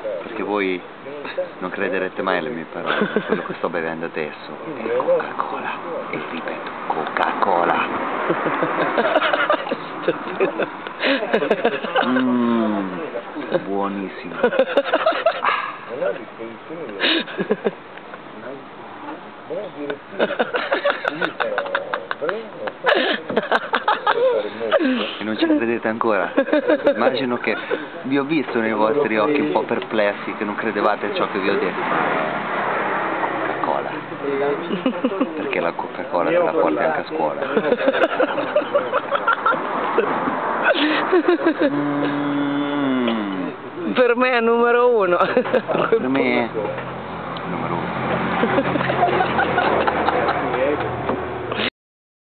perché voi non crederete mai alle mie parole. Quello che sto bevendo adesso è Coca-Cola, e ripeto, Coca-Cola. Buonissimo. E non ci credete ancora? Immagino che vi ho visto nei vostri occhi un po' perplessi, che non credevate a ciò che vi ho detto. Coca-Cola. Perché la Coca-Cola te la porti anche a scuola. Per me è numero 1. Per me è numero 1.